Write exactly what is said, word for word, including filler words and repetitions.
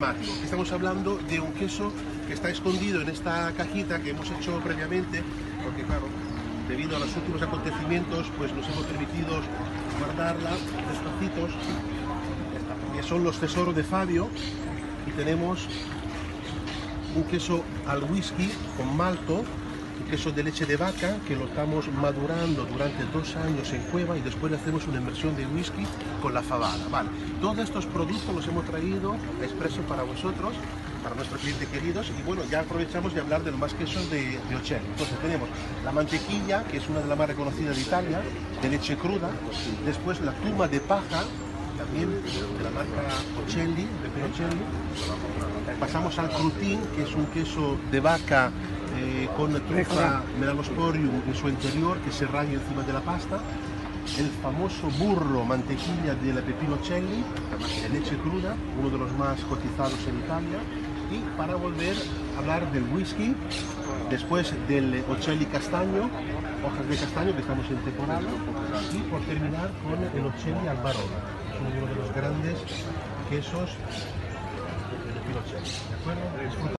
Estamos hablando de un queso que está escondido en esta cajita que hemos hecho previamente, porque claro, debido a los últimos acontecimientos, pues nos hemos permitido guardarla en trocitos, que son los tesoros de Fabio, y tenemos un queso al whisky con malto, un queso de leche de vaca que lo estamos madurando durante dos años en cueva y después le hacemos una inmersión de whisky con la fabada. Vale. Todos estos productos los hemos traído a expreso para vosotros, para nuestros clientes queridos, y bueno, ya aprovechamos de hablar de los más quesos de, de Ocelli. Entonces tenemos la mantequilla, que es una de las más reconocidas de Italia, de leche cruda, después la tuma de paja, también de la marca Ocelli, de Ocelli. Pasamos al crutin, que es un queso de vaca eh, con trufa melanosporium en su interior, que se raya encima de la pasta. El famoso burro mantequilla de la Pepino Ocelli, de leche cruda, uno de los más cotizados en Italia. Y para volver a hablar del whisky, después del Ocelli castaño, hojas de castaño, que estamos en temporada, y por terminar con el Ocelli Albarona, que es uno de los grandes quesos del Pepino Ocelli. ¿De acuerdo?